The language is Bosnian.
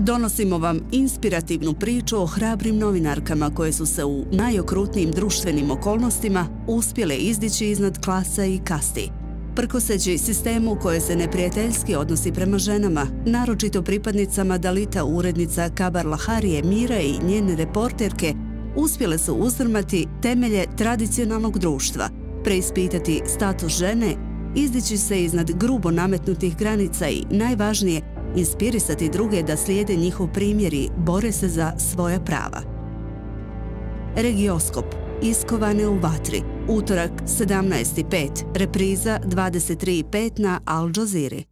Donosimo vam inspirativnu priču o hrabrim novinarkama koje su se u najokrutnijim društvenim okolnostima uspjele izdići iznad klasa i kasti. Prkoseći sistemu koje se neprijateljski odnosi prema ženama, naročito pripadnicama Dalita urednica Kabar Laharije Mira i njene reporterke, uspjele su uzdrmati temelje tradicionalnog društva, preispitati status žene, izdići se iznad grubo nametnutih granica i, najvažnije, inspirisati druge da slijede njihov primjer i bore se za svoja prava. Regioskop. Iskovane u vatri. Utorak 17.05. Repriza 23.05 na Al Jazeera.